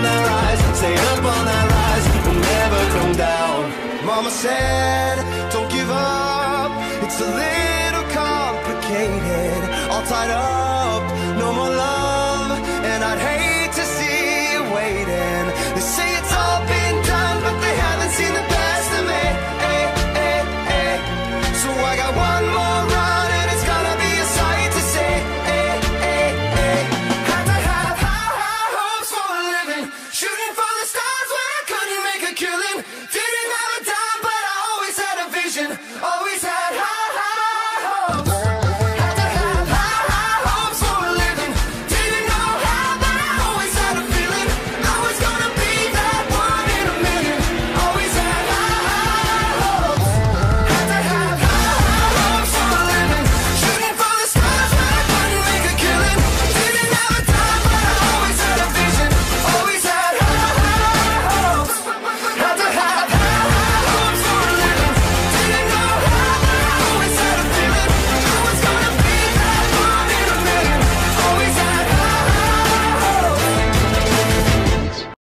that rise, staying up all night rise, we'll never come down. Mama said